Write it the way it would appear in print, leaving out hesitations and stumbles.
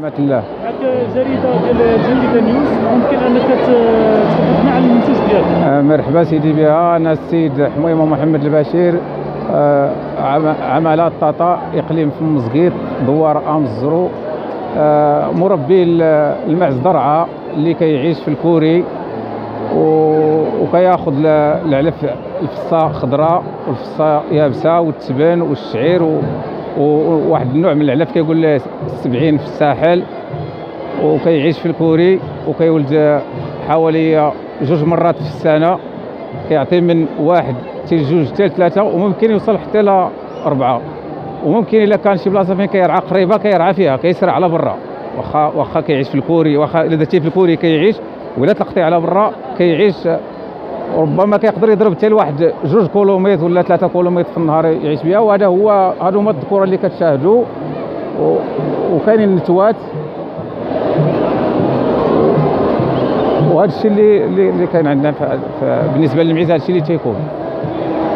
رحمة الله. معك جريده ديال الجريده نيوز، ممكن انك تحدثنا عن المنتوج ديالك؟ مرحبا سيدي بها، انا السيد حميمه محمد البشير، عمالة طاطا اقليم فم مسقيط دوار الزرو، مربي الماعز درعا اللي كيعيش في الكوري وكياخذ العلف الفصه خضراء والفصه يابسه والتبن والشعير وواحد النوع من العلف كيقول له السبعين في الساحل، وكيعيش في الكوري وكيولد حوالي 2 مرات في السنه، كيعطي من 1 حتى 2 حتى 3، وممكن يوصل حتى ل 4، وممكن الا كان شي بلاصه فين كيرعى قريبه كيرعى فيها، كيسرع على برا، واخا كيعيش في الكوري، واخا الا درتيه في الكوري كيعيش، ولا طلقتيه على برا كيعيش، ربما كيقدر يضرب حتى لواحد 2 كيلومتر ولا 3 كيلومتر في النهار يعيش بها. وهذا هادو هما الذكوره اللي كتشاهدوا، وكاينين النتوات، وهذا الشيء اللي كاين عندنا بالنسبه للمعيز، هذا الشيء اللي تيكون.